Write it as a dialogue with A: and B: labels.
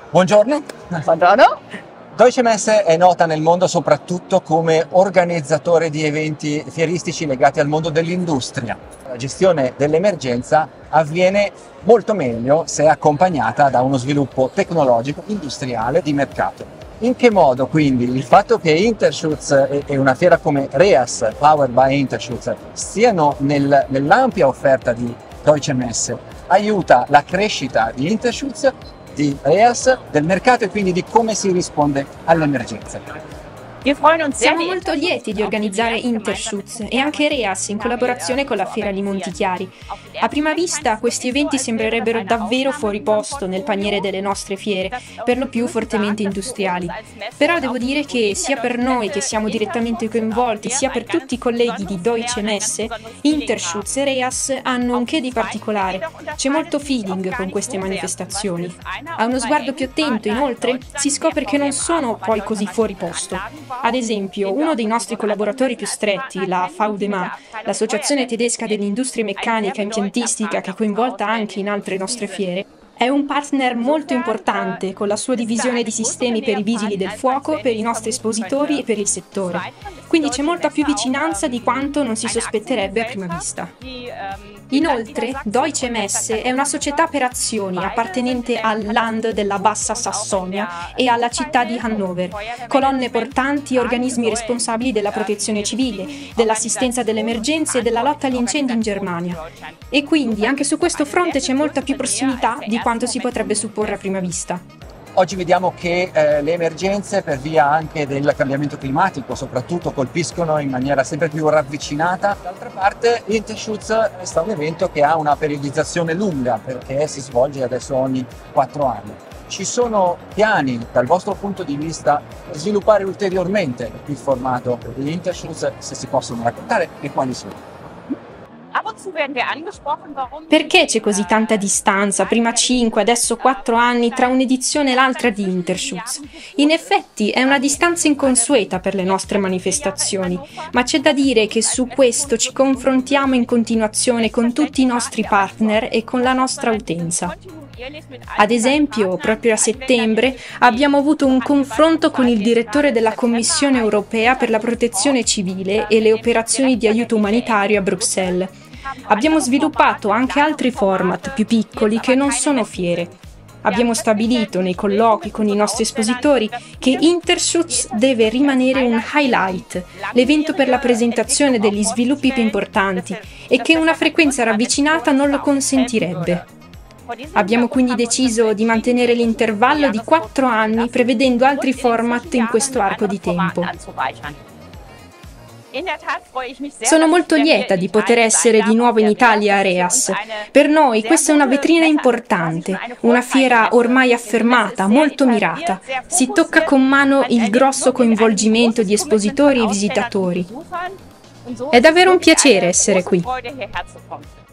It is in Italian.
A: Buongiorno.
B: Buongiorno.
A: Deutsche Messe è nota nel mondo soprattutto come organizzatore di eventi fieristici legati al mondo dell'industria. La gestione dell'emergenza avviene molto meglio se accompagnata da uno sviluppo tecnologico, industriale, di mercato. In che modo quindi il fatto che Interschutz e una fiera come REAS, Powered by Interschutz, stiano nell'ampia offerta di Deutsche Messe, aiuta la crescita di Interschutz, di REAS, del mercato e quindi di come si risponde alle emergenze?
C: Siamo molto lieti di organizzare Interschutz e anche REAS in collaborazione con la Fiera di Montichiari. A prima vista questi eventi sembrerebbero davvero fuori posto nel paniere delle nostre fiere, per lo più fortemente industriali. Però devo dire che sia per noi che siamo direttamente coinvolti, sia per tutti i colleghi di Deutsche Messe, Interschutz e REAS hanno un che di particolare. C'è molto feeling con queste manifestazioni. A uno sguardo più attento, inoltre, si scopre che non sono poi così fuori posto. Ad esempio, uno dei nostri collaboratori più stretti, la VDMA, l'associazione tedesca dell'industria meccanica e impiantistica che è coinvolta anche in altre nostre fiere, è un partner molto importante con la sua divisione di sistemi per i vigili del fuoco, per i nostri espositori e per il settore. Quindi c'è molta più vicinanza di quanto non si sospetterebbe a prima vista. Inoltre, Deutsche Messe è una società per azioni appartenente al Land della Bassa Sassonia e alla città di Hannover, colonne portanti e organismi responsabili della protezione civile, dell'assistenza delle emergenze e della lotta agli incendi in Germania. E quindi anche su questo fronte c'è molta più prossimità di quanto si potrebbe supporre a prima vista.
A: Oggi vediamo che le emergenze, per via anche del cambiamento climatico, soprattutto colpiscono in maniera sempre più ravvicinata. D'altra parte, Interschutz è un evento che ha una periodizzazione lunga, perché si svolge adesso ogni 4 anni. Ci sono piani, dal vostro punto di vista, per sviluppare ulteriormente il formato di Interschutz, se si possono raccontare, e quali sono?
C: Perché c'è così tanta distanza, prima 5, adesso 4 anni, tra un'edizione e l'altra di Interschutz? In effetti è una distanza inconsueta per le nostre manifestazioni, ma c'è da dire che su questo ci confrontiamo in continuazione con tutti i nostri partner e con la nostra utenza. Ad esempio, proprio a settembre abbiamo avuto un confronto con il direttore della Commissione europea per la protezione civile e le operazioni di aiuto umanitario a Bruxelles. Abbiamo sviluppato anche altri format più piccoli che non sono fiere. Abbiamo stabilito nei colloqui con i nostri espositori che Interschutz deve rimanere un highlight, l'evento per la presentazione degli sviluppi più importanti, e che una frequenza ravvicinata non lo consentirebbe. Abbiamo quindi deciso di mantenere l'intervallo di 4 anni, prevedendo altri format in questo arco di tempo. Sono molto lieta di poter essere di nuovo in Italia a REAS. Per noi questa è una vetrina importante, una fiera ormai affermata, molto mirata. Si tocca con mano il grosso coinvolgimento di espositori e visitatori. È davvero un piacere essere qui.